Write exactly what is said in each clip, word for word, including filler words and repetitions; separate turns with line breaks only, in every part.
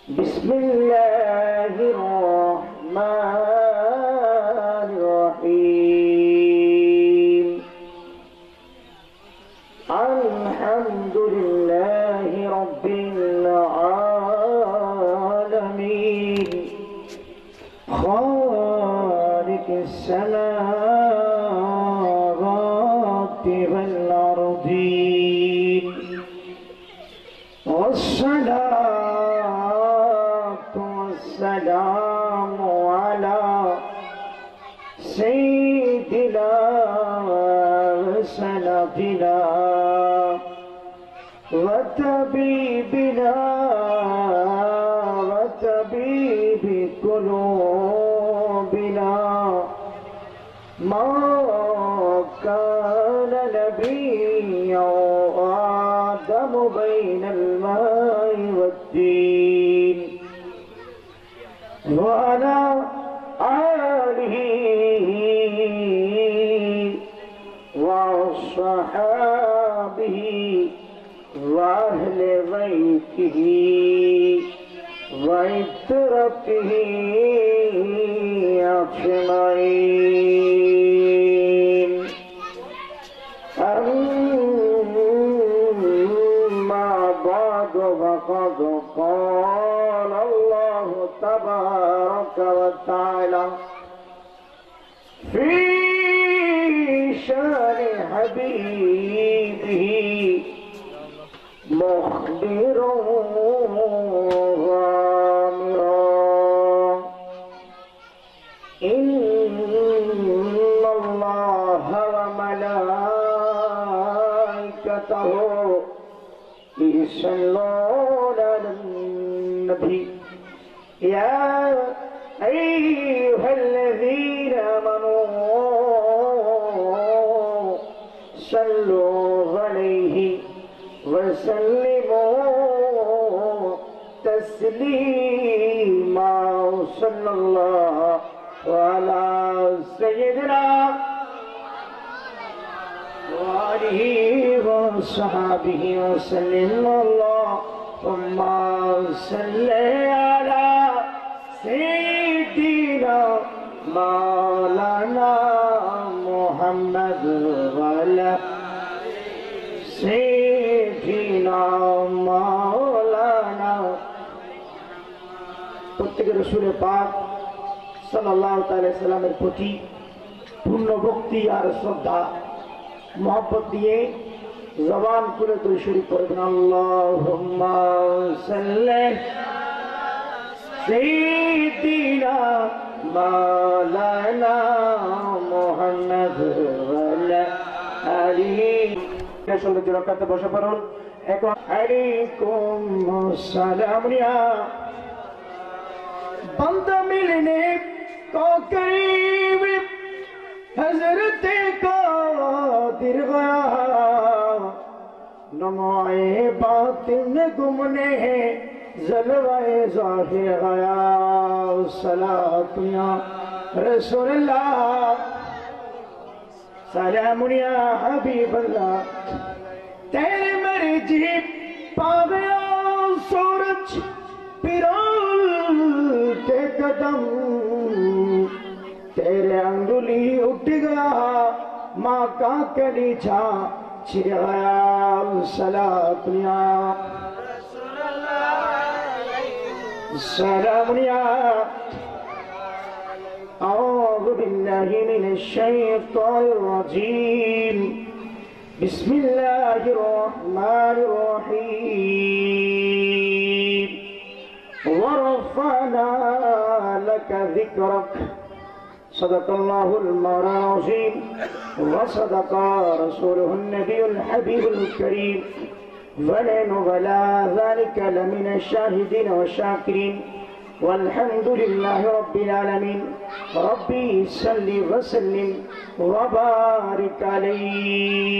बिस्मिल्लाहिर्रहमानिर्रहीम। अल्हम्दुलिल्लाहि रब्बिल आलमीन। खालिकिस समावाति वल अर्दीन। वस्सलातु वस्सलामु अला सय्यिदिना व सनदिना व तबीबिना व तबीबि कुलूबिना मा कान नबिय्यन आदम बैनल माइ वद्दीन व अला आलिहि व अस्हाबिहि व अहले बैतिहि व इत्रतिहि अजमईन। अम्मा बाद फक़द क़ाल अल्लाहु तबारक व तआला फ़ी शानि हबीबिही मुख़बिरन व आमिरन। इन्नल्लाह व मलाइकतहु युसल्लूना अलन नबी या अय्युहल्लज़ीना आमनू सल्लू अलैहि वसल्लिमू तस्लीमा। सल्लल्लाहु अला सय्यिदिना व आलिहि व अस्हाबिहि वसल्लिम। अल्लाहुम्मा सल्लि अला सय्यिदिना मौलाना मुहम्मद व अला सय्यिदिना मौलाना। প্রত্যেকের রাসূল পাক সাল্লাল্লাহু তাআলা সাল্লামের প্রতি পূর্ণ ভক্তি আর শ্রদ্ধা মহব্বত দিয়ে জবান খুলে দুই শরীফ পড়বেন। আল্লাহুম্মা সাল্লি সাইয়্যিদিনা মাওলানা মুহাম্মদ ওয়া আলা আলিহি। সৌন্দর্য রক্ষার্থে বসে পড়ুন। এখন আলাইকুম আসসালাম ইয়া बंदा मिलने को करीब हजरत कादिर गया नमाए बातिन गुमने जलवाए ज़ाहिर गया। सलात या रसूलल्लाह सलाम या हबीबल्लाह। तेरे मर्जी पा गया सूरज पिरोलते कदम तेरे अंगुली उठ गया माँ का कलीजा छिड़ गया। सलात या सलाम या अऊज़ु बिल्लाहि मिनश शैतानिर रजीम। बिस्मिल्लाहिर रहमानिर रहीम। वरफ़अना लक ज़िक्रक। सदक़ल्लाहुल मौलाना अज़ीम व सदक़ रसूलुहुन नबियुल हबीबुल करीम व नहनु अला ज़ालिका लमिन शाहिदीन व शाकिरीन वल्हम्दुलिल्लाहि रब्बिल आलमीन। रब्बी सल्लि व सल्लिम व बारिक अलैहि।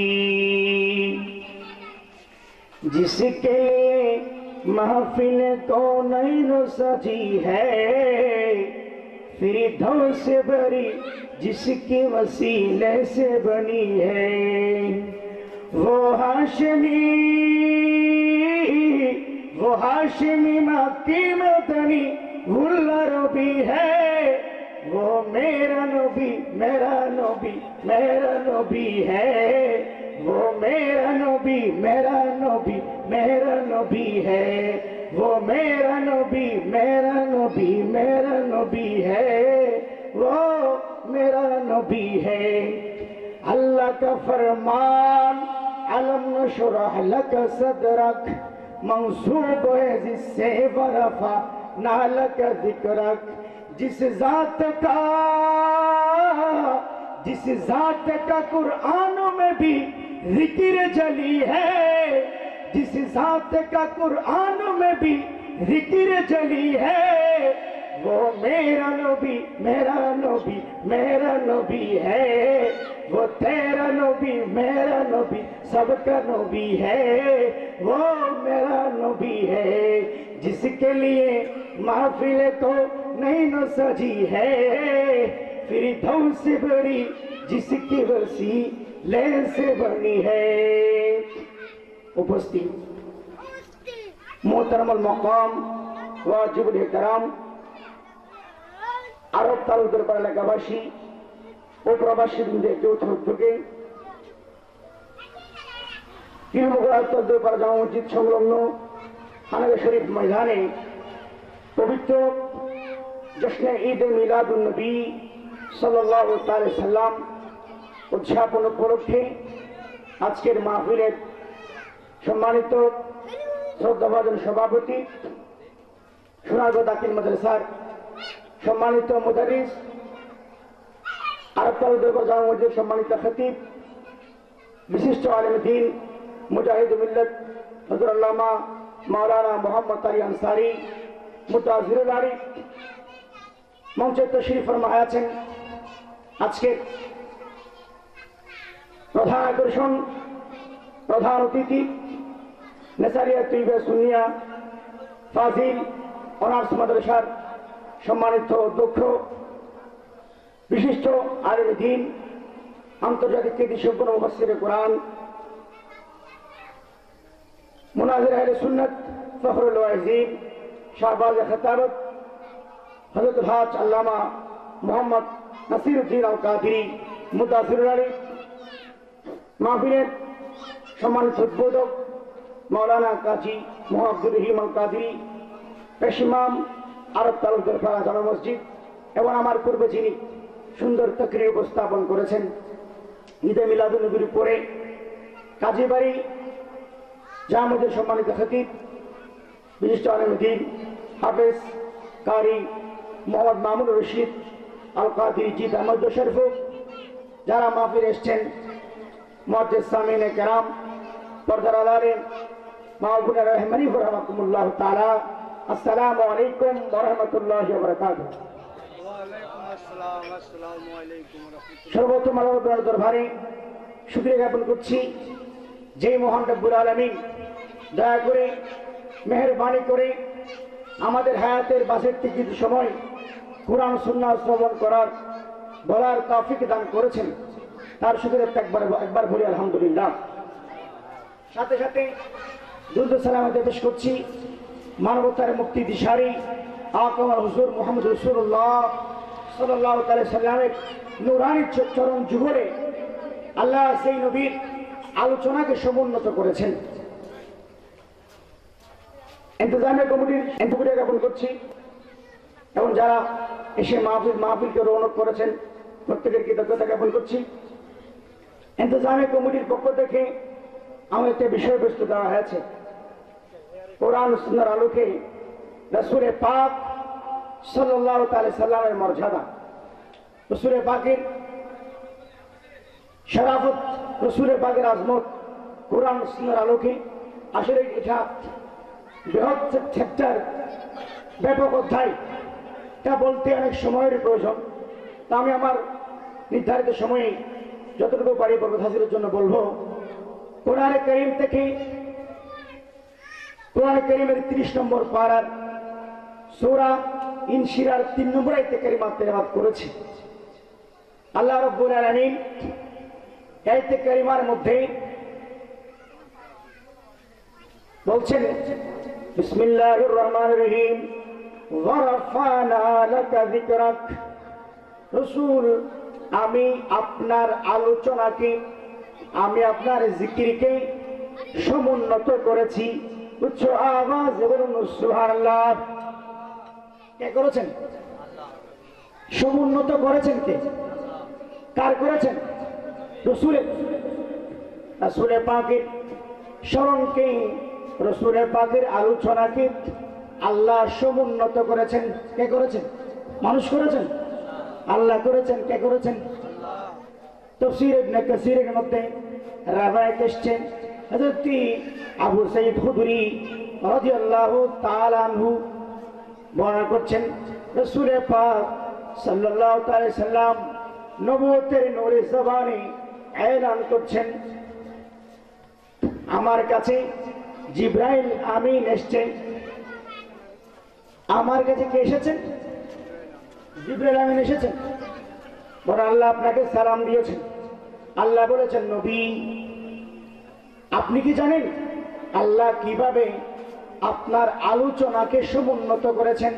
जिसके महफिल कौनैन सजी है फिरदौस से भरी जिसके वसीले से बनी है वो हाशमी वो हाशिमी मक्की मदनी गुल्लर भी है, वो मेरा नबी मेरा नबी मेरा नबी है, वो मेरा नबी मेरा नबी मेरा नबी है, वो मेरा नबी मेरा नबी मेरा नबी है, वो मेरा नबी है। अल्लाह का फरमान अलम नशरह लक सदरक मंसूब है जिससे वरफा नालक जिक्रक। जिस जात का जिस जात का कुरान में भी जिक्र जली है, जिस जात का कुरान में भी जिक्र जली है, वो मेरा नबी मेरा नबी मेरा नबी है, वो तेरा नबी मेरा नबी सबका नबी है, वो मेरा नबी है। जिसके लिए महफिल को नहीं न सजी है, फिर धौन से बड़ी जिसकी वसी ले से बनी है। उपस्थित मोहतरम मकाम वाजिबुल एहतराम আরব তালুক দরবার এলাকাবাসী ও প্রবাসী বৃন্দের যৌথ উদ্যোগে কিলমুগলাত্তর দরবার জামা মসজিদ সংলগ্ন হানাবে শরীফ ময়দানে পবিত্র জশ্নে ঈদ মিলাদুন নবী সাল্লাল্লাহু তাআলা সাল্লাম উদযাপন উপলক্ষে আজকের মাহফিলের সম্মানিত শ্রদ্ধাভাজন সভাপতি সোনারগাঁও দাখিল মাদ্রাসার সম্মানিত মুদারিস আরব তালুক দরবার জামা মসজিদ সম্মানিত খতিব বিশিষ্ট আলেম দ্বীন মুজাহিদ মিল্লাত হযরত আল্লামা মাওলানা মোহাম্মদ আলী আনসারী মুতাজিরুল আরিফ মঞ্চে তশরিফ ফরমায় আছেন। আজকের প্রধান আকর্ষণ প্রধান অতিথি নেসারিয়া তৈবা সুন্নিয়া ফাজিল অনার্স মাদ্রাসার সম্মানিত অধ্যক্ষ বিশিষ্ট আলেম দ্বীন আন্তর্জাতিক কৃতিসম্পন্ন মুফাসসিরে কোরআন মুনাজির আহলে সুন্নাত ফখরুল ওয়াইজিন শাহবাজ খতাবত হযরত হাজ আল্লামা মোহাম্মদ নাসিরউদ্দিন আল কাদেরী মুতাসিরুল আলী মাহফিলের সম্মানিত উদ্বোধক মাওলানা কাজী মুহাম্মদুর রহিম আল কাদেরী পেশিমাম আরব তালুক দরবার জামা মসজিদ এবং আমার পূর্বে যিনি সুন্দর তাকরীর উপস্থাপন করেছেন ঈদে মিলাদুন নবীর উপরে কাজীবাড়ি জামা মসজিদের সম্মানিত খতিব বিশিষ্ট আলেম দ্বীন হাফেজ কারি মোহাম্মদ মামুন রশিদ আল কাদেরী জিদ আহমদ শরীফ যারা মাহফিল এসছেন মুআজ্জিজ সামিনে কেরাম পর্দার আড়ালে মা বোনেরা রহমানি রাহমাতুল্লাহ তাআলা আসসালামু আলাইকুম ওয়া রাহমাতুল্লাহি ওয়া বারাকাতুহু। ওয়া আলাইকুম আসসালাম আসসালামু আলাইকুম ওয়া রাহমাতুল্লাহ। সর্বপ্রথম আল্লাহর দরবারে শুকরিয়া জ্ঞাপন করছি যে মহান রব্বুল আলামিন দয়া করে মেহেরবানি করে আমাদের হায়াতের বাষট্টি কিছু সময় কোরআন সুন্নাহ শ্রবণ করার বলার তৌফিক দান করেছেন, তার শুকরিয়া একবার একবার বলি আলহামদুলিল্লাহ। সাথে সাথে দুরূদ সালাম পেশ করছি মানবতার মুক্তি দিশারি আকামাল হুজুর মুহাম্মদ রাসূলুল্লাহ সাল্লাল্লাহু আলাইহি সাল্লামের নূরানী চরণ যুগলে আল্লাহ সেই নবীর আলোচনাকে সমুন্নত করেছেন। ইন্তজামিয়া কমিটির শুকরিয়া জ্ঞাপন করছি এবং যারা এসে মাহফিল মাহফিলকে রৌনক করেছেন প্রত্যেকের কৃতজ্ঞতা জ্ঞাপন করছি। ইন্তজামিয়া কমিটির পক্ষ থেকে আমার একটা বিষয়বস্তু দেওয়া হয়েছে, কোরআন সুন্নাহর আলোকে রাসূলে পাক সাল্লাল্লাহু তাআলা সাল্লামের মর্যাদা, রাসূলে পাকের শরাফত, রাসূলে পাকের আজমত কোরআন সুন্নাহর আলোকে। আসলে এটা বৃহৎ চ্যাপ্টার, ব্যাপক অধ্যায়, এটা বলতে অনেক সময়ের প্রয়োজন। তা আমি আমার নির্ধারিত সময়ে যতটুকু পারি বরকত হাসিলের জন্য বলবো। কোরআনে কারীম থেকে কোরআনে কারীমের তিরিশ নম্বর পারার সূরা ইনশিরার তিন নম্বর আয়াতে কারিমা তেলাওয়াত করেছি। আল্লাহ রাব্বুল আলামিন আয়াতে কারিমার মধ্যে বলছেন বিসমিল্লাহির রহমানির রহিম ওয়া রাফা'না লাকা যিকরাক। রাসূল, আমি আপনার আলোচনাকে, আমি আপনার জিকিরকে সমুন্নত করেছি। উচ্চ আওয়াজে বলুন সুবহানাল্লাহ। কে করেছেন? সমুন্নত করেছেন কে? কার করেছেন? রাসূলের। রাসূলের পাকের স্মরণকে, রাসূলের পাকের আলোচনাকে আল্লাহ সমুন্নত করেছেন। কে করেছেন? মানুষ করেছেন? আল্লাহ করেছেন। কে করেছেন? তাফসীর ইবনে কাসীরের মধ্যে রাওয়ায়াত এসেছে, হযরত আবু সাঈদ খুদরি রাদিয়াল্লাহু তাআলা আনহু বর্ণনা করছেন, রাসূলের পাক সাল্লাল্লাহু আলাইহি সাল্লাম নবুয়তের নূরে জবানে এলান করছেন, আমার কাছে জিবরাইল আমিন এসেছেন। আমার কাছে কে এসেছেন? জিবরাইল আমিন এসেছেন। বড় আল্লাহ আপনাকে সালাম দিয়েছেন। আল্লাহ বলেছেন, নবী আপনি কি জানেন আল্লাহ কিভাবে আপনার আলোচনাকে সমুন্নত করেছেন?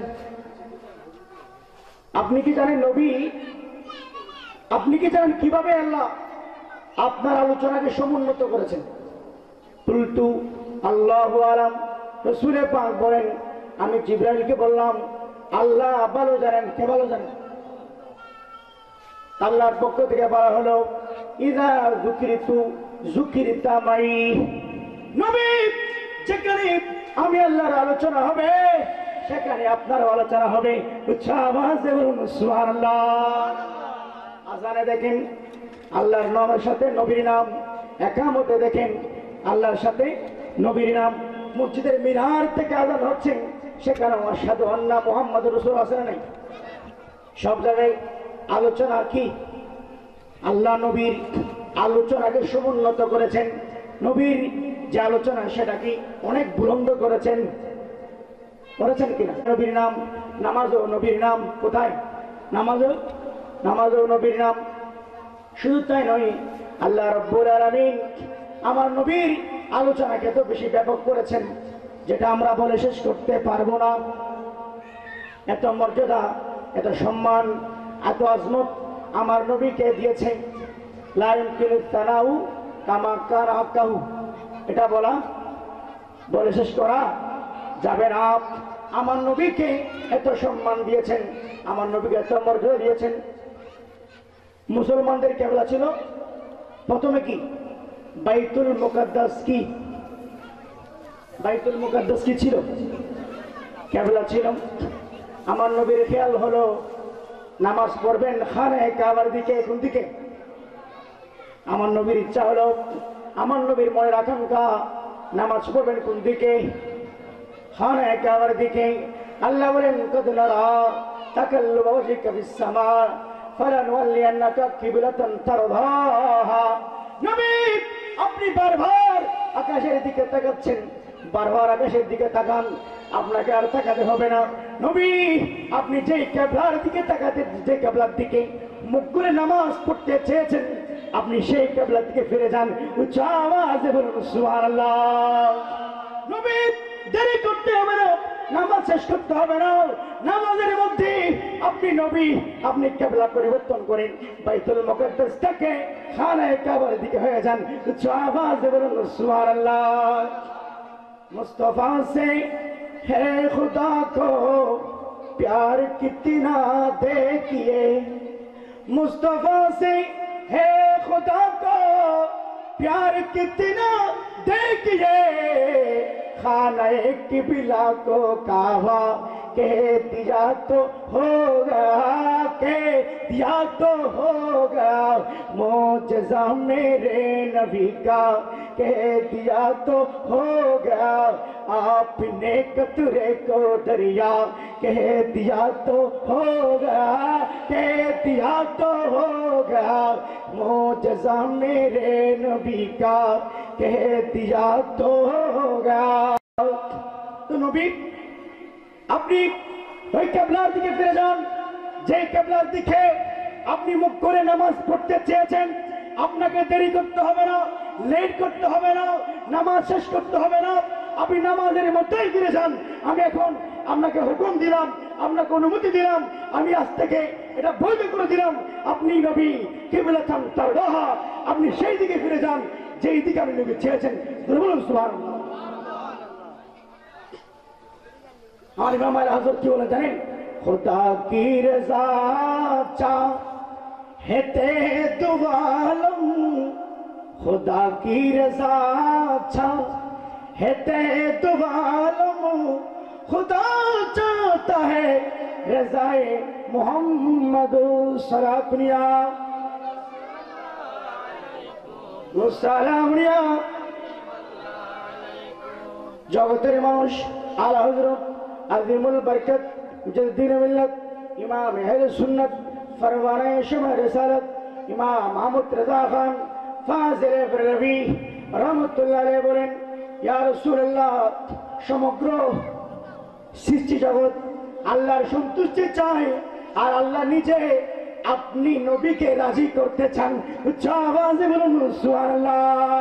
আপনি কি জানেন নবী, আপনি কি জানেন কিভাবে আল্লাহ আপনার আলোচনাকে সমুন্নত করেছেন? কুলতু আল্লাহু আলাম। রাসূল পাক বলেন, আমি জিবরাইলকে বললাম, আল্লাহ ভালো জানেন। কে ভালো জানেন? আল্লাহর পক্ষ থেকে বলা হলো, ইযা যুকিরতু যুকিরতা মাই। নবী, যেখানে আমি আল্লাহর আলোচনা হবে সেখানে আপনার আলোচনা হবে। উচ্চ আওয়াজে বলুন সুবহানাল্লাহ। আযানে দেখেন আল্লাহর নামের সাথে নবীর নাম, একামতে দেখেন আল্লাহর সাথে নবীর নাম। মসজিদের মিনার থেকে আযান হচ্ছে, সেখানে আশহাদু আন্না মুহাম্মাদুর রাসূলুল্লাহ আছে না নাই? সব জায়গায় আলোচনা কি? আল্লাহ নবীর আলোচনাকে সমুন্নত করেছেন। নবীর যে আলোচনা সেটা কি অনেক বুলন্দ করেছেন, করেছেন কিনা? নবীর নাম, নামাজও নবীর নাম। কোথায়? নামাজও নামাজও নবীর নাম। শুধু তাই নয়, আল্লাহ রাব্বুল আলামিন আমার নবীর আলোচনাকে তো বেশি ব্যাপক করেছেন, যেটা আমরা বলে শেষ করতে পারবো না। এত মর্যাদা, এত সম্মান, এত আজমত আমার নবীকে দিয়েছে। লা ইউমকিনু তানাউ কামা কানা হাক্কাহু। এটা বলা, বলে শেষ করা যাবে না। আমার নবীকে এত সম্মান দিয়েছেন, আমার নবীকে এত মর্যাদা দিয়েছেন। মুসলমানদের কেবলা ছিল প্রথমে কি? বাইতুল মুকাদ্দাস। কি বাইতুল মুকাদ্দাস কি ছিল? কেবলা ছিল। আমার নবীর খেয়াল হলো নামাজ পড়বেন খানায়ে কাবার দিকে। কোন দিকে? আমার নবীর ইচ্ছা হলো, আমার নবীর মনের আকাঙ্ক্ষা নামাজ পড়বেন কোন দিকে? খানায়ে কাবার দিকে। আল্লাহ বলেন, কদ নারা তাকাল্লুবা ওয়াজহিকা ফিস সামা ফালানুওয়াল্লিয়ান্নাকা কিবলাতান তারদাহা। নবী, আপনি বারবার আকাশের দিকে তাকাচ্ছেন, বারবার আকাশের দিকে তাকান, আপনাকে আর তাকাতে হবে না। নবী, আপনি যে কিবলার দিকে তাকাতে, যে কিবলার দিকে মুখ করে নামাজ পড়তে চেয়েছেন, আপনি সেই কিবলার দিকে ফিরে যান। উচ্চ আওয়াজে বলুন সুবহানাল্লাহ। নবী, দেরি করতে হবে না, নামাজ শেষ করতে হবে না। নামাজের মধ্যে আপনি নবী, আপনি কিবলা পরিবর্তন করেন, বাইতুল মুকাদ্দাস থেকে খানায়ে কাবার দিকে হয়ে যান। উচ্চ আওয়াজে বলুন সুবহানাল্লাহ। मुस्तफा से है खुदा को प्यार कितना देखिए, मुस्तफा से है खुदा को प्यार कितना देखिए, खाने किबला को काबा कह दिया तो होगा, कह दिया तो होगा, मौजज़ा मेरे नबी का कह दिया तो होगा, आपने कतरे को दरिया कह दिया तो होगा, कह दिया तो होगा, मौजज़ा मेरे नबी का कह दिया तो होगा। तो नबी, আপনি ওই কিবলার দিকে ফিরে যান, যে কিবলার দিকে আপনি মুখ করে নামাজ পড়তে চেয়েছেন। আপনাকে দেরি করতে হবে না, লেট করতে হবে না, নামাজ শেষ করতে হবে না। আপনি নামাজের মধ্যেই ফিরে যান। আমি এখন আপনাকে হুকুম দিলাম, আপনাকে অনুমতি দিলাম, আমি আজ থেকে এটা বৈধ করে দিলাম, আপনি নবী কিবলা চান তার রাহা, আপনি সেই দিকে ফিরে যান যেই দিকে আপনি নবী চেয়েছেন। বলুন সুবহানাল্লাহ। আর ইমাম আলী হযরত কি বলে জানেন? खुदा की रजा चाहते दुआलम, खुदा की रजा चाहते दुआलम, खुदा चाहता है रजाए मोहम्मद सलातुनिया वो सालामुनिया। जगतेर मानुष आला हजरत আজিমুল বরকত মুজাদ্দিদ মিল্লাত ইমাম আহলে সুন্নাত ফরমানে শমা রিসালাত ইমাম মাহমুদ রাজা খান ফাজিল বরেলভী রহমাতুল্লাহ আলাইহি বলেন, ইয়া রাসূলুল্লাহ, সমগ্র সৃষ্টি জগৎ আল্লাহর সন্তুষ্টি চায় আর আল্লাহ নিজে আপনি নবীকে রাজি করতে চান। উচ্চ আওয়াজে বলুন সুবহানাল্লাহ।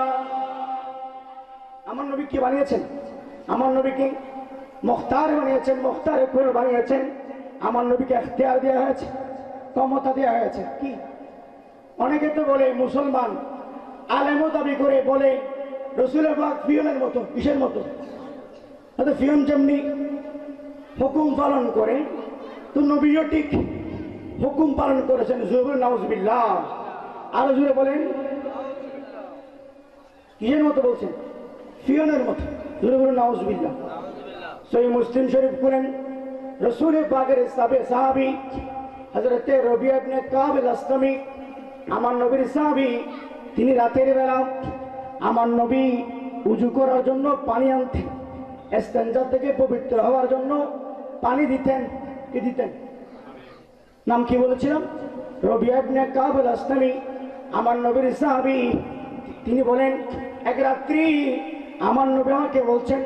আমার নবী কি বানিয়েছেন? আমার নবীকে মুখতার বানিয়েছেন, মুখতারে কুল বানিয়েছেন। আমার নবীকে ইখতিয়ার দেওয়া হয়েছে, ক্ষমতা দেওয়া হয়েছে। কি অনেকে তো বলে মুসলমান, আলেমও দাবি করে বলে রসুলের পাক ফিওনের মতো। কিসের মতো? ফিওন যেমনি হুকুম পালন করে, তো নবীও ঠিক হুকুম পালন করেছেন। জুবুর নাউজুবিল্লাহ। আরো জুড়ে বলেন কিসের মতো বলছেন? ফিওনের মতো। জুড়ে বলুন নাউজুবিল্লাহ। সহিহ মুসলিম শরীফ করেন রসুল পাকের সাহাবে সাহাবী হযরত রবিয়া ইবনে কাব আল-আসলামী, আমার নবীর সাহাবী, তিনি রাতের বেলা আমার নবী উযু করার জন্য পানি আনতেন, ইস্তেনজা থেকে পবিত্র হওয়ার জন্য পানি দিতেন। কি দিতেন? নাম কি বলেছিলাম? রবিয়া ইবনে কাব আল-আসলামী, আমার নবীর সাহাবী। তিনি বলেন এক রাত্রি আমার নবী আমাকে বলছেন,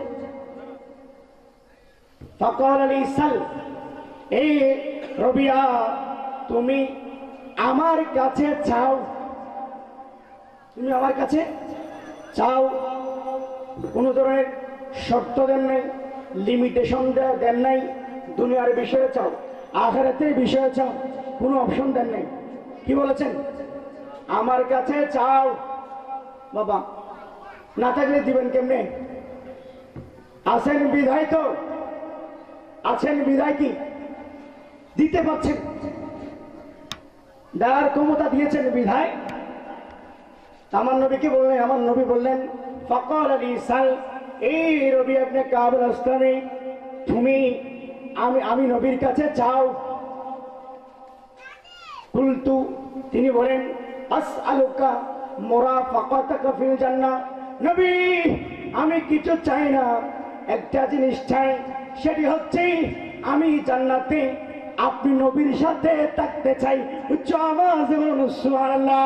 ফাকাল আলী সাল, এই রবিয়া তুমি আমার কাছে চাও, তুমি আমার কাছে চাও। কোন ধরনের শর্ত দেন নাই, লিমিটেশন দেন নাই। দুনিয়ার বিষয়ে চাও, আখিরাতের বিষয়ে চাও, কোনো অপশন দেন নাই। কি বলেছেন? আমার কাছে চাও। বাবা, না থাকলে দিবেন কেমনে? আছেন বিধায় তো, আছেন বিধায় কি দিতে পারছেন, দেওয়ার ক্ষমতা দিয়েছেন বিধায়। আমার নবীকে বললেন, আমার নবী বললেন ফাকাল আলী সাল, এই রবি ইবনে কাব আল-আসলামী, তুমি আমি আমি নবীর কাছে চাও। কুলতু, তিনি বলেন আসআলুকা মুরাফাকাতাকা ফিল জান্নাহ, নবী আমি কিছু চাই না, একটা জিনিস চাই, সেটি হচ্ছে আমি জান্নাতে আপনি নবীর সাথে থাকতে চাই। উচ্চ আওয়াজে বলুন সুবহানাল্লাহ।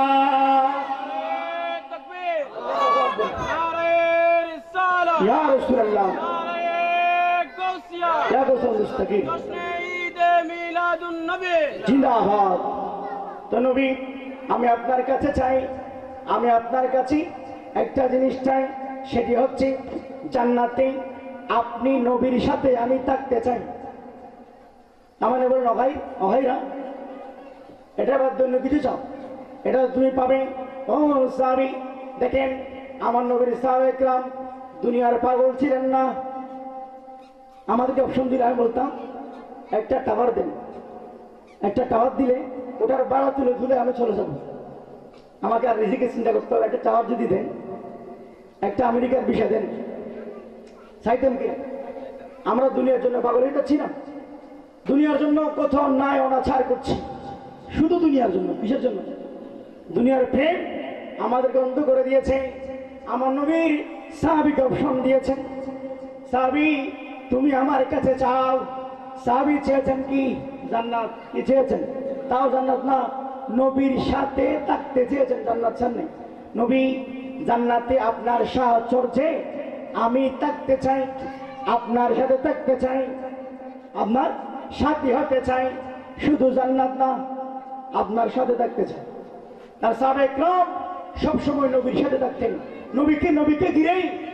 তাকবীর, নারে রিসালাত, ইয়া রাসূলুল্লাহ, নারে গাউসিয়া, ইয়া গাউসুল মুস্তাকিম, জশ্নে ঈদ মিলাদুন নবী জিন্দাবাদ। তো নবী, আমি আপনার কাছে চাই, আমি আপনার কাছে একটা জিনিস চাই, সেটি হচ্ছে জান্নাতে আপনি নবীর সাথে আমি থাকতে চাই। আমাদের বলেন অভাই অভাইরা, এটা বাদ অন্য কিছু চাও, এটা তুমি পাবে। ও সাহাবী, দেখেন আমার নবীর সাহাবায়ে কেরাম দুনিয়ার পাগল ছিলেন না। আমাদেরকে অপশন দিলে আমি বলতাম একটা টাওয়ার দেন, একটা টাওয়ার দিলে ওটার বাড়া তুলে তুলে আমি চলে যাব। আমাকে আর রিজিকে চিন্তা করতে হবে। একটা টাওয়ার যদি দেন, একটা আমেরিকার ভিসা দেন, চাইতেন কি? আমরা দুনিয়ার জন্য পাগল হয়ে যাচ্ছি না? দুনিয়ার জন্য কোথাও নাই অনাচার করছি, শুধু দুনিয়ার জন্য। কিসের জন্য? দুনিয়ার প্রেম আমাদেরকে অন্ধ করে দিয়েছে। আমার নবীর সাহাবীকে অপশন দিয়েছেন, সাহাবী তুমি আমার কাছে চাও। সাহাবী চেয়েছেন কি? জান্নাত। কি চেয়েছেন? তাও জান্নাত না, নবীর সাথে থাকতে চেয়েছেন, জান্নাত চান নাই। নবী জান্নাতে আপনার সাহচর্যে আমি থাকতে চাই, আপনার সাথে থাকতে চাই, আপনার সাথী হতে চাই। শুধু জান্নাত না, আপনার সাথে থাকতে চাই। তার সাহাবায়ে কেরাম সবসময় নবীর সাথে থাকতেন। নবীকে নবীকে ঘিরেই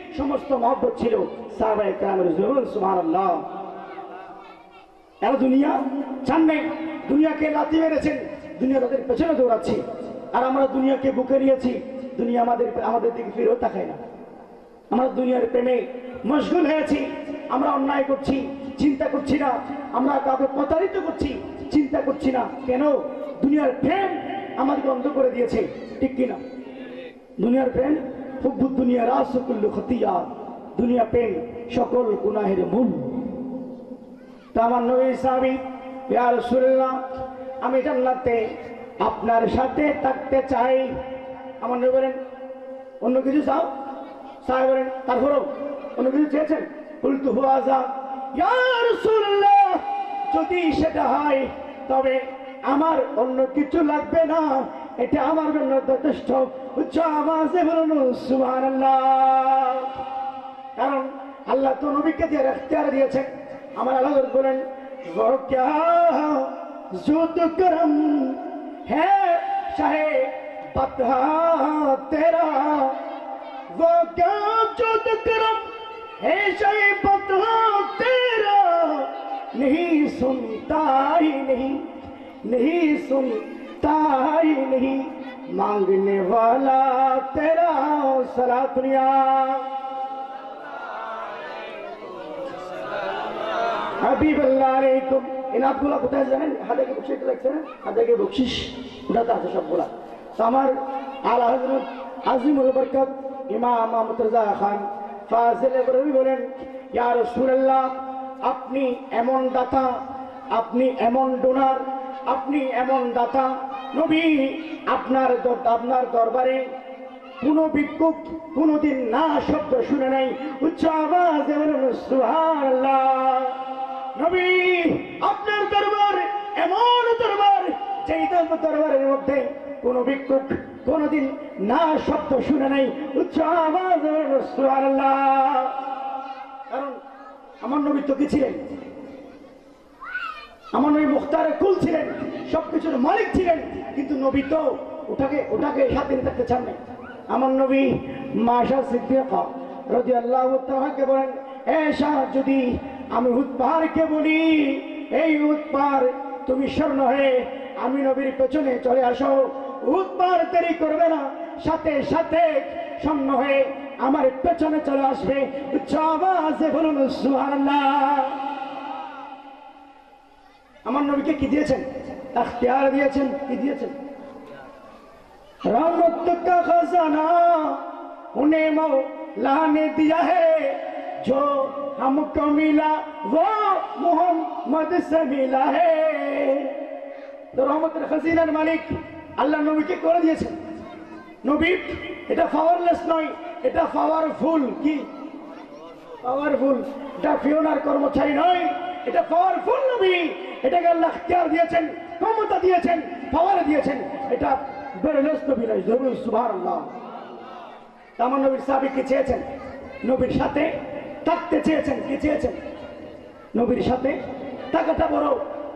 সমস্ত মহব্বত ছিল সাহাবায়ে কেরামের। সুবহানাল্লাহ। এরা দুনিয়া চান নাই, দুনিয়াকে লাথি মেরেছেন, দুনিয়া তাদের পেছনে দৌড়াচ্ছে। আর আমরা দুনিয়াকে বুকে নিয়েছি, দুনিয়া আমাদের আমাদের দিকে ফিরেও তাকায় না। আমরা দুনিয়ার প্রেমে মশগুল হয়েছি, আমরা অন্যায় করছি, চিন্তা করছি না, আমরা কাউকে প্রতারিত করছি, চিন্তা করছি না। কেন? দুনিয়ার প্রেম আমাদেরকে অন্ধ করে দিয়েছে, ঠিক কিনা? দুনিয়ার প্রেম হুব্বুদ দুনিয়া রাসু কুল্লু খতিয়া, দুনিয়া প্রেম সকল গুনাহের মূল। তা আমার নবী সাহাবী, ইয়া রাসূলুল্লাহ, আমি জান্নাতে আপনার সাথে থাকতে চাই। আমার নবী বলেন, অন্য কিছু চাও? সাহাবী বলেন, তারপরও অন্য কিছু চেয়েছেন? কুলতু হুয়াযা ইয়া রাসূলুল্লাহ, যদি সেটা হয় তবে আমার অন্য কিছু লাগবে না, এটা আমার জন্য যথেষ্ট। উচ্চ আওয়াজে বলুন সুবহানাল্লাহ। কারণ আল্লাহ তো নবীকে যে ইখতিয়ার দিয়েছেন। আমার আল্লাহ বলেন, वो क्या जुद करम है शाहे बता तेरा, वो क्या जुद करम है शाहे बता तेरा, नहीं सुनता ही नहीं, नहीं सुनता ही नहीं, मांगने वाला तेरा सला दुनिया। হাবিবাল্লাহ আলাইকুম। এই নাতগুলা কোথায় জানেন? হাতে কি বকশিস লাগছে না? হাতে কি বকশিস ওটাতে আছে সবগুলা। তো আমার আলা হযরত আজিমুল বরকত ইমাম মুর্তজা খান ফাজিলে বরবি বলেন, ইয়া রাসূলুল্লাহ, আপনি এমন দাতা, আপনি এমন ডোনার, আপনি এমন দাতা। নবী আপনার আপনার দরবারে কোনো ভিক্ষুক কোনোদিন না শব্দ শুনে নাই। উচ্চ আওয়াজে বলুন সুবহানাল্লাহ। নবী আপনার দরবার এমন দরবার, যেই দরবারের মধ্যে কোনো ভিক্ষুক কোনোদিন না শব্দ শুনে নাই। উচ্চ আওয়াজে বলুন সুবহানাল্লাহ। কারণ আমার নবী তো কি ছিলেন? আমার নবী মুখতারে কুল ছিলেন, সবকিছুর মালিক ছিলেন, কিন্তু নবী তো ওটাকে ওটাকে সাথে থাকতে চান নাই। আমার নবী মাশা সিদ্দিকা রাদিয়াল্লাহু তাআলাকে বলেন, এসা যদি আমি উহুদ পাহাড়কে বলি, এই উহুদ পাহাড় তুমি স্বর্ণ হয়ে আমি নবীর পেছনে চলে আসো, উহুদ পাহাড় দেরি করবে না, সাথে সাথে স্বর্ণ হয়ে আমার পেছনে চলে আসবে। উচ্চ আওয়াজে বলুন সুবহানাল্লাহ। আমার নবীকে কি দিয়েছেন? ইখতিয়ার দিয়েছেন। কি দিয়েছেন? रहमत का खजाना उन्हें मौला ने दिया है, जो हमको मिला वो मोहम्मद से मिला है। तो रहमतेर खजानार मालिक আল্লাহ নবীকে করে দিয়েছেন। নবী এটা পাওয়ারলেস নয়, এটা পাওয়ারফুল। কি পাওয়ারফুল? এটা ফিওনার কর্মচারী নয়, এটা পাওয়ারফুল নবী। এটাকে আল্লাহ ইখতিয়ার দিয়েছেন, ক্ষমতা দিয়েছেন, পাওয়ার দিয়েছেন। এটা বেরলস নবী নয়। জরুর সুবহানাল্লাহ। আমার নবীর সাহাবী কি চেয়েছেন? নবীর সাথে থাকতে চেয়েছেন। কি চেয়েছেন? নবীর সাথে থাকাটা বড়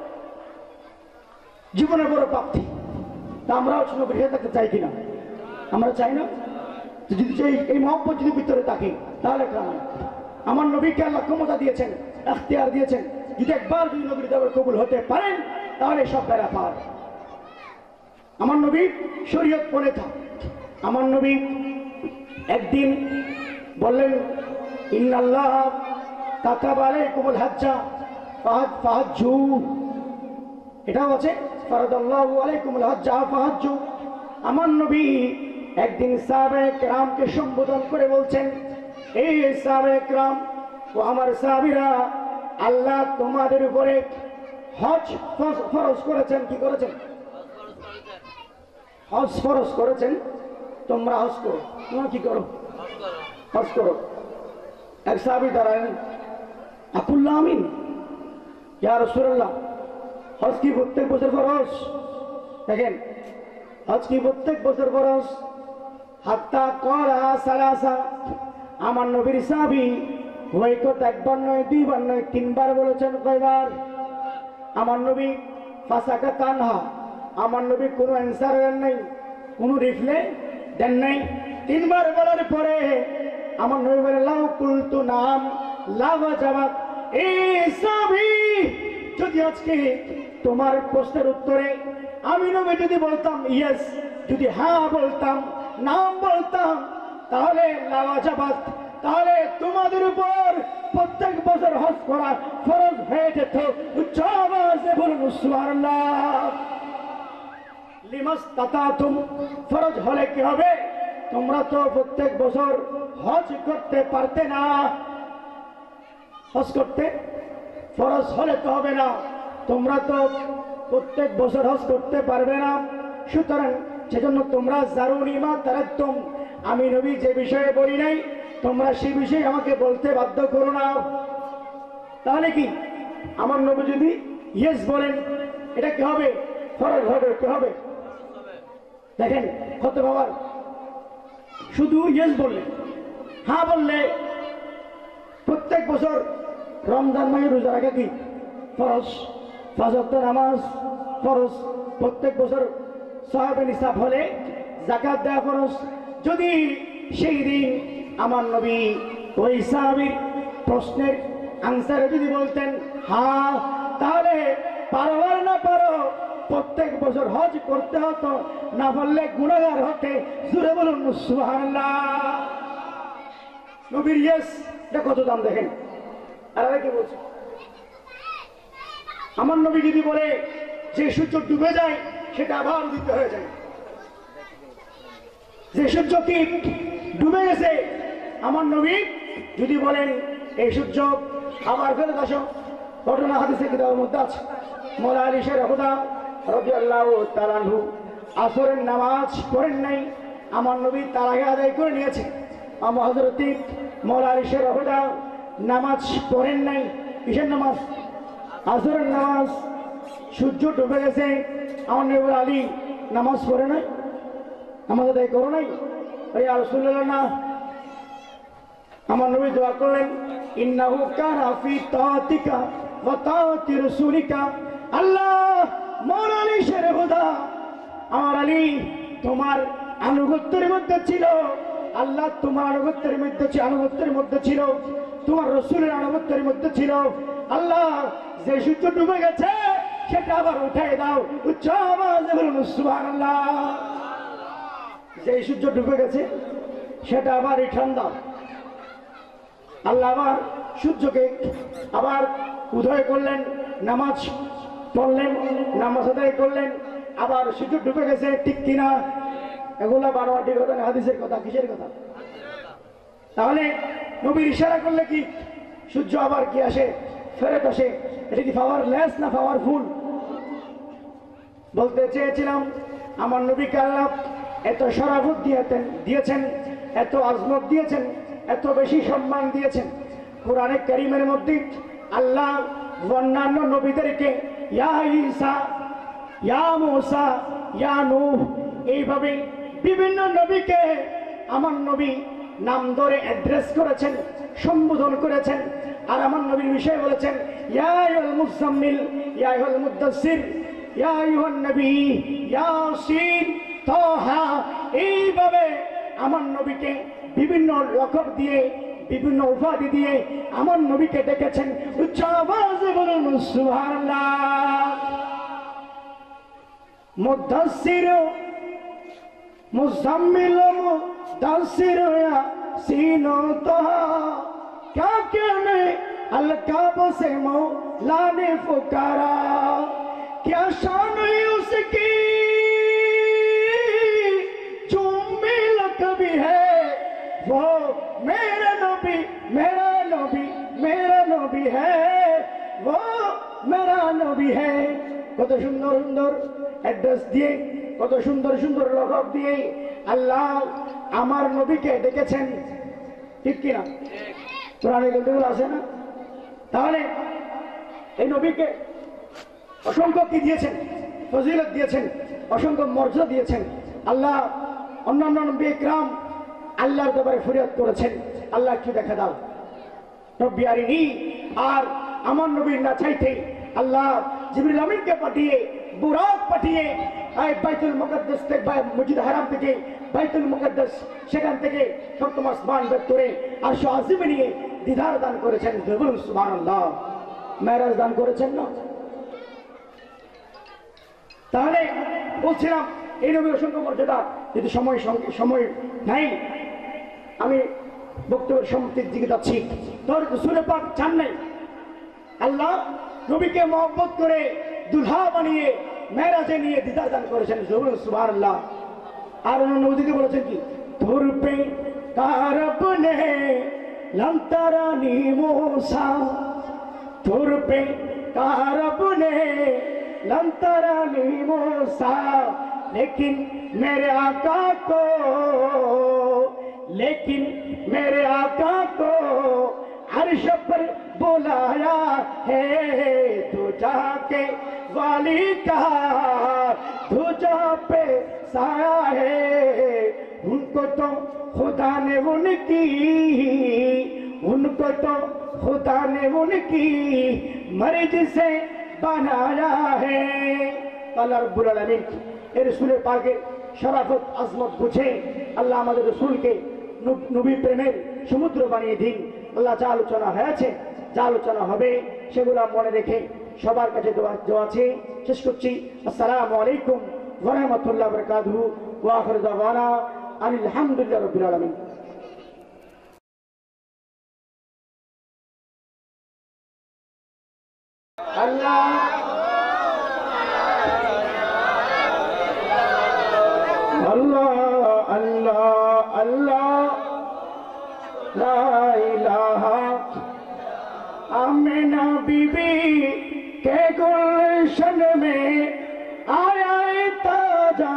জীবনের বড় প্রাপ্তি। তা আমরাও নবীর সাথে থাকতে চাই কিনা? আমরা চাই না? যদি চাই, এই মহব্বত যদি ভিতরে থাকে তাহলে কেমন? আমার নবীকে আল্লাহ ক্ষমতা দিয়েছেন, ইখতিয়ার দিয়েছেন। যদি একবার যদি নবীর দরবার কবুল হতে পারেন তাহলে সব বেড়া পার। আমার নবী শরীয়ত প্রণেতা। আমার নবী একদিন বললেন, ইন্নাল্লাহ কাতাবা আলাইকুমুল হাজ্জা ফাহাজ্জু। এটাও আছে, ফারাদাল্লাহু আলাইকুমুল হাজ্জা ফাহাজ্জু। আমার নবী একদিন সাহাবায়ে কেরামকে সম্বোধন করে বলছেন, এই সাহাবায়ে কেরাম ও আমার সাহাবীরা, আল্লাহ তোমাদের উপরে হজ ফরজ করেছেন। কি করেছেন? হজ ফরজ করেছেন। তোমরা হজ করো। তোমরা কি করো? হজ করো। এক সাহাবী দাঁড়ালেন, আকুল্লাহ আমিন, ইয়া রাসূলুল্লাহ, হজ কি প্রত্যেক বছর ফরজ? দেখেন, হজ কি প্রত্যেক বছর ফরজ? হাত্তা করা সালাসা। আমার নবীর সাহাবী ওই কথা একবার নয়, দুইবার নয়, তিনবার বলেছেন। কয়বার? আমার নবী ফাসাকা তানহা। আমার নবী কোনো অ্যান্সার দেন নাই, কোনো রিপ্লাই দেন নাই। তিনবার বলার পরে আমার নবী বলে লাউ কুলতু নাম লাওয়াজাবাত এই সাবি, যদি আজকে তোমার প্রশ্নের উত্তরে আমি নবী যদি বলতাম ইয়েস, যদি হ্যাঁ বলতাম, নাম বলতাম, তাহলে লাওয়াজাবাত, তাহলে তোমাদের উপর প্রত্যেক বছর হজ করা ফরজ হয়ে যেত। উচ্চ আওয়াজে বলুন সুবহানাল্লাহ। লিমাস্তাতাতুম, ফরজ হলে কি হবে? তোমরা তো প্রত্যেক বছর হজ করতে পারতে না। হজ করতে ফরজ হলে তো হবে না, তোমরা তো প্রত্যেক বছর হজ করতে পারবে না। সুতরাং সেজন্য তোমরা জারুনি মা তারাক্তুম, আমি নবী যে বিষয়ে বলি নাই তোমরা সেই বিষয়ে আমাকে বলতে বাধ্য করো না। তাহলে কি আমার নবী যদি ইয়েস বলেন এটা কি হবে? ফরজ হবে, কি হবে? দেখেন কত বাবার শুধু ইয়েস বললে, হ্যাঁ বললে প্রত্যেক বছর রমজান মাসে রোজা রাখা কি ফরজ, পাঁচ ওয়াক্ত নামাজ ফরজ, প্রত্যেক বছর সাহাবে নিসাব হলে যাকাত দেওয়া ফরজ। যদি সেই দিন আমার নবী ওই সাহাবীর প্রশ্নের আনসারে যদি বলতেন হ্যাঁ, তাহলে পারো আর না পারো প্রত্যেক বছর হজ করতে হতো, না বললে গুনাহগার হতে। জোরে বলুন সুবহানাল্লাহ। নবীর ইয়েস এটা কত দাম দেখেন। আর আরে কি বলছে, আমার নবী যদি বলে যে সূর্য ডুবে যায় সেটা আবার উদিত হয়ে যায়, যে সূর্য কি ডুবে গেছে, আমার নবী যদি বলেন এই সূর্য আবার ফেরত আসো, ঘটনা হাদিসে কিতাবের মধ্যে আছে। মওলা আলী শের হুদা রাদিয়াল্লাহু তাআলা আনহু আসরের নামাজ পড়েন নাই, আমার নবী তার আগে আদায় করে নিয়েছে। আমার হযরত মওলা আলী শের হুদা নামাজ পড়েন নাই। কিসের নামাজ? আসরের নামাজ। সূর্য ডুবে গেছে, আমার নবী আলী নামাজ পড়ে নাই, নামাজ আদায় করো নাই। ইয়া রাসূলুল্লাহ না, আমার নবী দোয়া করলেন ইন্নাহু কানা ফি তাআতিকা ওয়া তাআতি রাসূলিকা। আল্লাহ মওলা আলী শের হুদা, আমার আলী তোমার আনুগত্যের মধ্যে ছিল, আল্লাহ তোমার আনুগত্যের মধ্যে ছিল, আনুগত্যের মধ্যে ছিল, তোমার রাসূলের আনুগত্যের মধ্যে ছিল। আল্লাহ যে সূর্য ডুবে গেছে সেটা আবার উঠাই দাও। উচ্চ আওয়াজে বলুন সুবহানাল্লাহ। যে সূর্য ডুবে গেছে সেটা আবার উঠান দাও। আল্লাহ আবার সূর্যকে আবার উদয় করলেন, নামাজ পড়লেন, নামাজ আদায় করলেন, আবার সূর্য ডুবে গেছে, ঠিক কিনা? এগুলা বারোয়াটির কথা না, হাদিসের কথা। কিসের কথা? তাহলে নবীর ইশারা করলে কি সূর্য আবার কি আসে, ফেরত আসে? এটা কি পাওয়ারলেস না পাওয়ারফুল? বলতে চেয়েছিলাম আমার নবীকে আল্লাহ এত শরাফত দিয়েছেন দিয়েছেন এত আজমত দিয়েছেন, এত বেশি সম্মান দিয়েছেন। কোরআনে কারীমের মধ্যে আল্লাহ অন্যান্য নবীদেরকে ইয়া ঈসা, ইয়া মূসা, ইয়া নূহ, এইভাবে বিভিন্ন নবীকে আমার নবী নাম ধরে অ্যাড্রেস করেছেন, সম্বোধন করেছেন। আর আমার নবীর বিষয়ে বলেছেন ইয়া আইয়ুহাল মুযাম্মিল, ইয়া আইয়ুহাল মুদ্দাসসির, ইয়া আইয়ুহান নবী, ইয়াসিন, তাহা। এইভাবে আমার নবীকে বিভিন্ন লকব দিয়ে, বিভিন্ন উপাধি দিয়ে আমার নবীকে ডেকেছেন। উচ্চ আওয়াজে বলুন সুবহানাল্লাহ। মুদ্দাসসির, মুযাম্মিল, মুদ্দাসসির, ইয়াসিন, তাহা, क्या कहने अलकाब से मौला ने पुकारा, क्या शान है उसकी जो मिलक भी है, वो मेरा नबी, मेरा नबी, मेरा नबी है, वो मेरा नबी है। কত সুন্দর সুন্দর অ্যাড্রেস দিয়ে, কত সুন্দর সুন্দর লকব দিয়ে আল্লাহ আমার নবীকে ডেকেছেন, ঠিক কিনা? কোরআনে গ্রন্থগুলো আছে না? তাহলে এই নবীকে অসংখ্য কি দিয়েছেন, ফজিলত দিয়েছেন, অসংখ্য মর্যাদা দিয়েছেন। আল্লাহ অন্যান্য নবী ইকরাম আল্লাহর দরবারে ফরিয়াদ করেছেন, আল্লাহ একটু দেখা দাও রব্বি আরিনি। আর আমার নবীর না চাইতে আল্লাহ জিবরিল আমিনকে পাঠিয়ে, বুরাক পাঠিয়ে বাইতুল মুকদ্দাস থেকে মসজিদ হারাম থেকে বাইতুল মুকদ্দাস সেখান থেকে সপ্তম আসমান ভেতরে আরশ আজিমে নিয়ে দিদার দান করেছেন। বলুন সুবহানাল্লাহ। মেরাজ দান করেছেন না? তাহলে বলছিলাম এই নবীর অসংখ্য মর্যাদা, যদি সময় সময় নাই আমি বক্তব্যের সম্মতির দিকে যাচ্ছি। তোর রাসূলে পাক চান নাই আল্লাহ নবীকে মহব্বত করে দুলহা বানিয়ে মেরাজে নিয়ে দিদার দান করেছেন। সুবহানাল্লাহ। আর অন্য নবীকে বলেছেন কি, তোর পে কারব নে লন্তারানি মোসা, তোর পে কারব নে लंतरानी मूसा, लेकिन मेरे आका को लेकिन मेरे आका को अर्श पर बुलाया है, तू जाके वाली का तुझा पे साया है। उनको तो खुदा ने उनकी उनको तो खुदा ने उनकी मर्जी से बनाया है। আল্লাহ রাব্বুল আলামিন এর রাসূলের পাকের শরাফত আজমত বুঝে আল্লাহ আমাদের রাসূলকে নবী প্রেমের সমুদ্র বানিয়ে দিন। আল্লাহ যা আলোচনা হয়েছে যা আলোচনা হবে সেগুলো মনে রেখে সবার কাছে দোয়া দোয়া আছে শেষ করছি। আসসালামু আলাইকুম ওয়া রাহমাতুল্লাহি ওয়া বারাকাতুহু ওয়া আখিরু দাওয়ানা আলহামদুলিল্লাহি রাব্বিল আলামিন। Allah Allah Allah Allah La ilaha Amina bibi ke gulshan mein aaya taja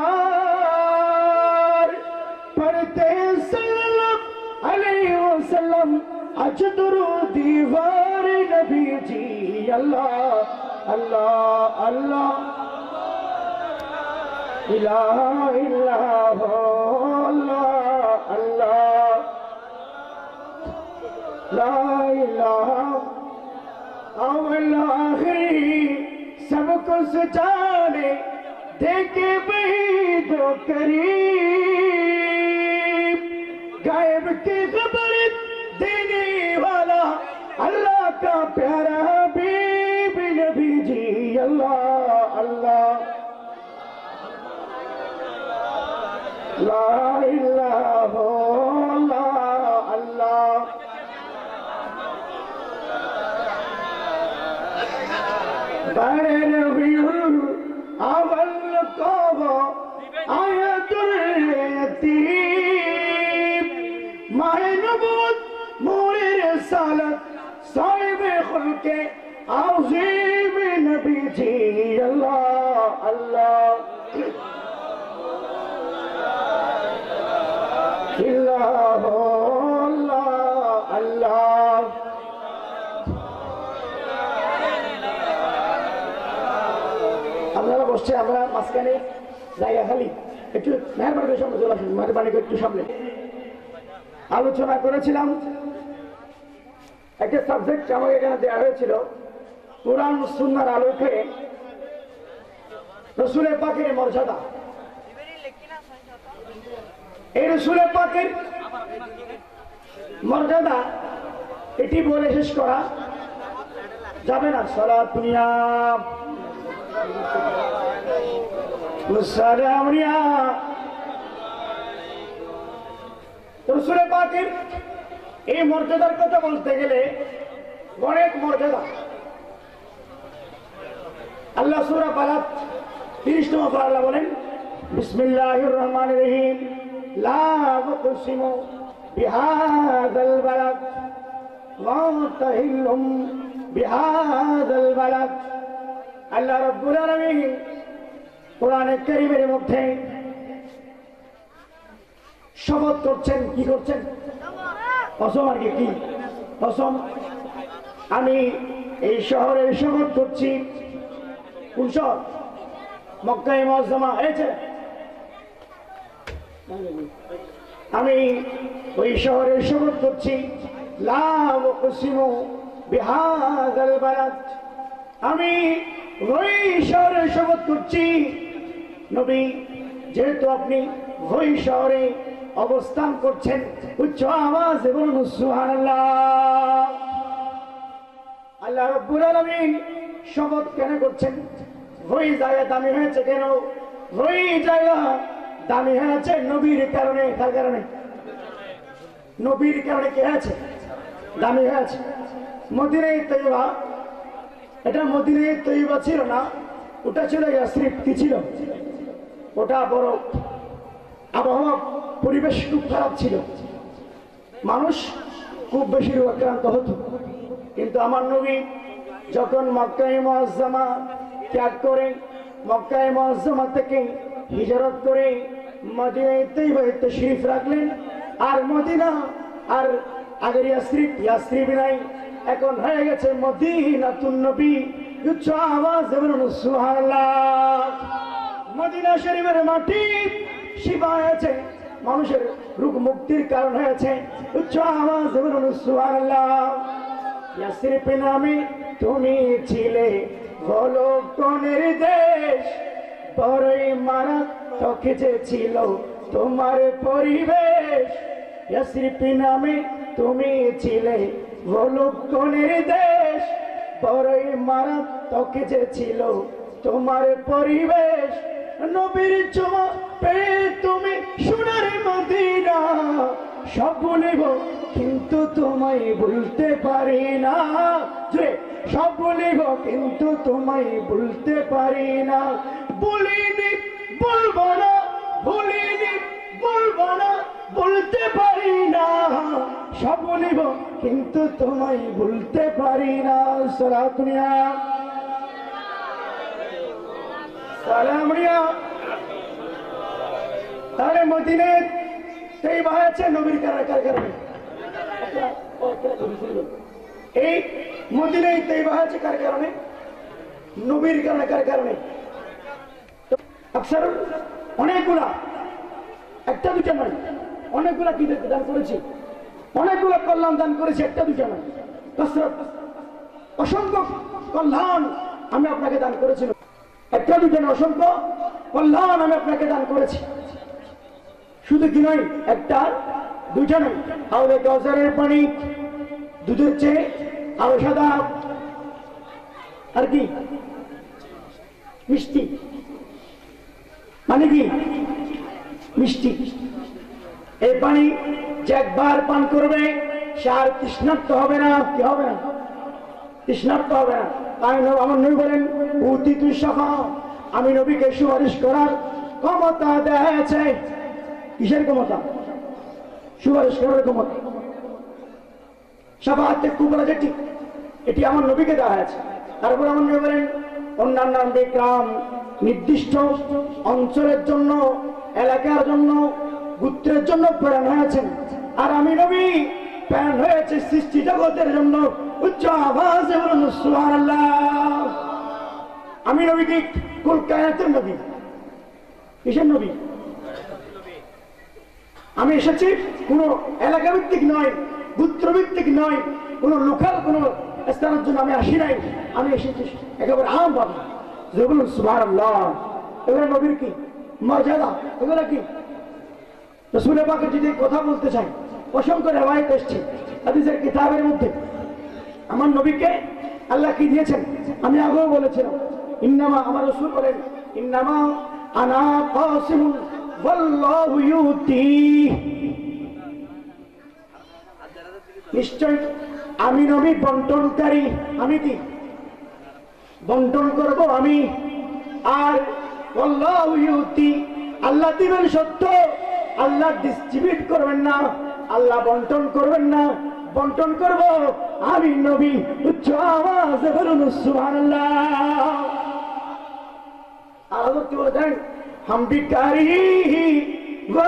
bahar, padhte sallallahu alayhi wasallam aj durudi war nabi ji। Allah Allah Allah ilaha illallah Allah Allah la ilaha awwal akhiri सब कुछ जाने देखे भी जो करीब, गायब की खबर देने वाला अल्लाह का प्यारा हबीब नबी जी। अल्लाह अल्लाह ला इलाहा इल्लल्लाह अल्लाह बड़े रबीउल अव्वल को आयतुल यतीम, माहे नबूवत नूरे रिसालत साहिब खुल्के आज़ीम नबी जी। अल्लाह अल्लाह इल्लाह अल्लाह अल्लाह আপনারা বসছে, আমরা মাঝখানে জায়গা খালি, একটু মেহরবানি করে সামনে চলে আসুন, মেহরবানি করে একটু সামনে। আলোচনা করেছিলাম একটা সাবজেক্ট আমাকে এখানে দেওয়া হয়েছিল, কোরআন সুন্নাহর আলোকে রাসূলের পাকের মর্যাদা। এই রাসূলের পাকের মর্যাদা এটি বলে শেষ করা যাবে না। সালাত দুনিয়া মুসালামিয়া রাসূলের পাকের এই মর্যাদার কথা বলতে গেলে অনেক মর্যাদা। আল্লাহ সূরা বালাদ তিরিশ নম্বর পারা আল্লাহ বলেন, বিসমিল্লাহির রহমানির রহিম, লা উকসিমু বিহাযাল বালাদ ওয়া তাহিল্লুম বিহাযাল বালাদ। আল্লাহ রাব্বুল আলামিন কোরআনে কারীমের মধ্যে শপথ করছেন, কি করছেন? কসম। আর কি কসম? আমি এই শহরের শপথ করছি। কোন শহর? মক্কা মুআজ্জামা। হয়েছে আমি ওই শহরের শপথ করছি, লা উকসিমু বিহাযাল বালাদ, আমি ওই শহরের শপথ করছি নবী যেহেতু আপনি ওই শহরে অবস্থান করছেন, উচ্চ আওয়াজে বলুন সুবহানাল্লাহ। আল্লাহ রাব্বুল আলামিন শপথ কেন করছেন? ওই জায়গা দামি হয়েছে কেন? ওই জায়গা দামি হয়েছে নবীর কারণে। তার কারণে নবীর কারণে কি হয়েছে? দামি হয়েছে। মদিনায়ে তৈয়বা, এটা মদিনায়ে তৈয়বা ছিল না, ওটা ছিল ইয়াসরিব। কি ছিল ওটা? বড় আবহাওয়া, পরিবেশ খুব খারাপ ছিল, মানুষ খুব বেশি রোগাক্রান্ত হতো। কিন্তু আমার নবী যখন মক্কায়ে মুআজ্জামা ত্যাগ করে, মক্কায়ে মুআজ্জামা থেকে হিজরত করে মদিনায়ে তৈয়বায় তাশরীফ রাখলেন। আর মদিনা আর আগের ইয়াসরিব, ইয়াসরিব নাই, এখন হয়ে গেছে মদিনাতুন নবী। উচ্চ আওয়াজে বলুন সুবহানাল্লাহ। মদিনা শরীফের মাটি শিফা হয়েছে, মানুষের রোগ মুক্তির কারণ হয়েছে। উচ্চ আওয়াজে বলুন সুবহানাল্লাহ। ইয়াসরিব নামে তুমি ছিলে বলো কোনের দেশ, বড়ই মারাত্মক যে ছিল তোমার পরিবেশ। ইয়াসরিব নামে তুমি ছিলে বলো কোনের দেশ, বড়ই মারাত্মক যে ছিল তোমার পরিবেশ। নবীর ছোঁয়া পেয়ে তুমি সোনার মদিনা, সব বলিব কিন্তু তোমায় ভুলতে পারি না। সব বলিব কিন্তু তোমায় ভুলতে পারি না। বলিনি বলবো না, বলিনি বলবো না, বলতে পারি না। সব বলিব কিন্তু তোমায় ভুলতে পারি না। সালাত নিয়া সালাম রিয়া। তাহলে মদিনায়ে তৈয়বা হয়েছে নবীর কারণে। এই মদিনায়ে তৈয়বা হয়েছে কার কারণে? নবীর কারণে। কার কারণে? আকসার অনেকগুলা, একটা দুটা নয়, অনেকগুলা কি দান করেছি, অনেকগুলা কল্যাণ দান করেছি, একটা দুটা নয়, কসরত অসংখ্য কল্যাণ আমি আপনাকে দান করেছি। একটা দুটো নয়, অসংখ্য কল্যাণ আমি আপনাকে দান করেছি। শুধু কি নয়, একটা দুইটা নয়, হাওড়ে কাউসারের পানি দুধের চেয়ে আরো সাদা, আর কি মিষ্টি, মানে কি মিষ্টি। এই পানি যে একবার পান করবে সে আর তৃষ্ণার্ত হবে না। কি হবে না? তৃষ্ণার্ত হবে না। তাই আমার নবী বলেন উতিতু শাফা, আমি নবীকে সুপারিশ করার ক্ষমতা দেয়া হয়েছে। কিসের ক্ষমতা? সুপারিশ করার ক্ষমতা। শাফাআতে কুবরা যেটি, এটি আমার নবীকে দেওয়া হয়েছে। তারপর আমার নবী বলেন অন্যান্য বিক্রাম নির্দিষ্ট অঞ্চলের জন্য, এলাকার জন্য, গোত্রের জন্য প্রেরণ হয়েছেন, আর আমি নবী প্রেরণ হয়েছে সৃষ্টি জগতের জন্য। উচ্চ আওয়াজে বলুন সুবহানাল্লাহ। আমি নবী কি কুল কায়নাতের নবী? কিসের নবী? আমি এসেছি কোন এলাকা ভিত্তিক নয়, গোত্র ভিত্তিক নয়, কোন লোকাল কোন স্থানের জন্য আমি আসি নাই। আমি এসেছি একেবারে আম পাবো। বলুন সুবহানাল্লাহ। এগুলো নবীর কি মর্যাদা, এগুলো কি রাসূল পাকের যদি কথা বলতে চাই, অসংখ্য রিওয়ায়াত এসেছে হাদিসের কিতাবের মধ্যে। আমার নবীকে আল্লাহ কি দিয়েছেন আমি আগেও বলেছিলাম। ইন্নামা, আমার রাসূল বলেন ইন্নামা আনা কাসিমুন ওয়াল্লাহু ইউতি, নিশ্চয় আমি নবী বন্টনকারী। আমি কি বন্টন করব আমি, আর আল্লাহু ইউতি, আল্লাহ দিবেন সত্য, আল্লাহ ডিস্ট্রিবিউট করবেন না, আল্লাহ বন্টন করবেন না, বন্টন করব আমি নবী। উচ্চ আওয়াজে বলুন সুবহানাল্লাহ। আর হযরত বলেন হাম বিকারি ওয়া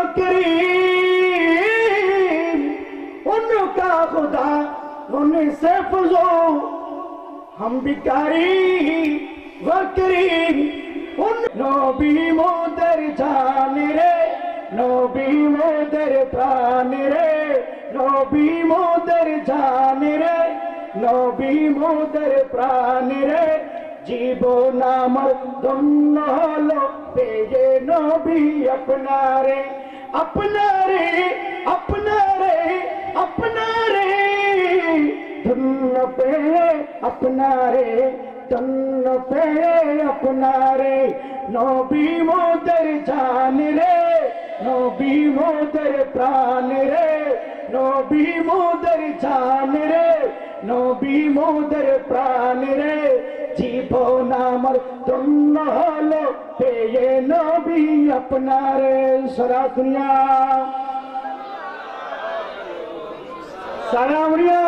করিম উনকা খুদা উনি সে ফজো। হাম বিকারি ওয়া করিম নবী মোদের জান রে, নবী মোদের প্রাণ রে, নবী মোদের জান রে, নবী মোদের প্রাণ রে। জীবন আমার ধন্য হলো পেয়ে নবী আপনারে আপনারে আপনারে আপনারে ধন্য পেয়ে আপনারে ধন্য পেয়ে আপনারে নবী মোদের জান রে নবী মোদের প্রাণ রে নবী মোদের জান রে নবী মোদের প্রাণ রে জীবন আমার ধন্য হলো পেয়ে নবী আপনারে সারা দুনিয়া সালাম রিয়া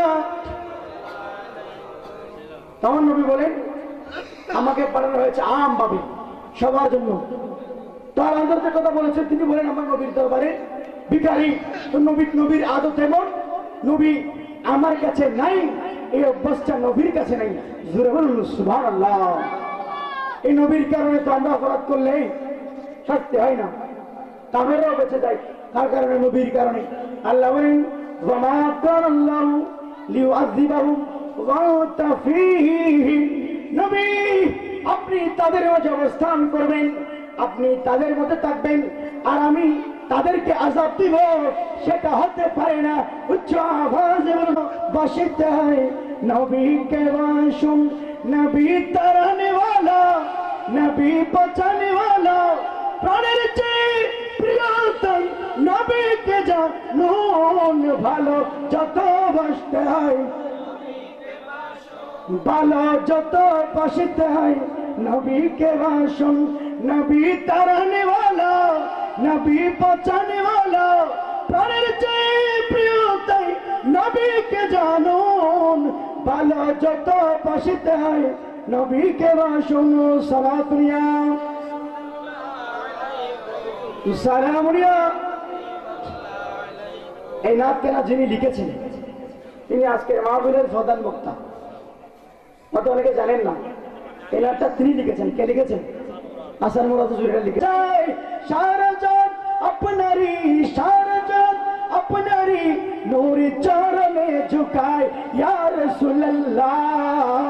তখন নবী বলেন আমাকে পাঠানো হয়েছে আম ভাবে সবার জন্য। তার আদতের কথা বলেছেন তিনি বলেন আমার নবীর দরবারে ভিখারি তো নবী নবীর আদত এমন নবী আমার কাছে নাই এই অভ্যাসটা নবীর কাছে নাই। জোরে বলুন সুবহানাল্লাহ। এই নবীর কারণে তো আমরা অপরাধ করলে শাস্তি হয় না, তাদেরও বেঁচে যায়। তার কারণে নবীর কারণে আল্লাহ বলেন ওয়ামা কানাল্লাহু লিউআযিবাহুম ওয়া আনতা ফীহিম। নবী আপনি তাদের মাঝে অবস্থান করবেন, আপনি তাদের মধ্যে থাকবেন, আর আমি তাদেরকে আযাব দিব সেটা হতে পারে না। উচ্চ আওয়াজে বাসিতে হয় নবীকে বাসুন নবী তারানে ওয়ালা নবী বাঁচানে ওয়ালা প্রাণের চেয়ে প্রিয়তম নবীকে জানুন ভালো যত বাসতে হয় ভালো যত বাসতে হয় নবীকে বাসুন নবী তারানে ওয়ালা নবী বাঁচানে ওয়ালা প্রাণের চেয়ে প্রিয়তম নবীকে জানুন ভালো যত বাসতে হয় নবীকে বাসুন। সালাত রিয়া সালাম রিয়া। এই নাত কেনা যিনি লিখেছেন তিনি আজকের মাহফিলের প্রধান বক্তা, হয়তো অনেকে জানেন না। এই নাতটা তিনি লিখেছেন। কে লিখেছেন? হাসান মুরাদ হুজুর লিখেছেন। সারা জান আপনারই সারা জান আপনারই নূর চরণে ঝুকায় ইয়া রাসূলুল্লাহ